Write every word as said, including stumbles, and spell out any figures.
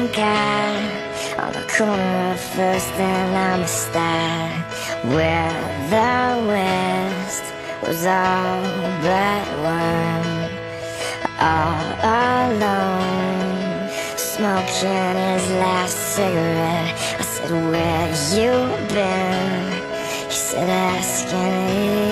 cat on the corner of First and Amistad, where the West was all but one. All alone, smoking his last cigarette. I said, where you been? He said, asking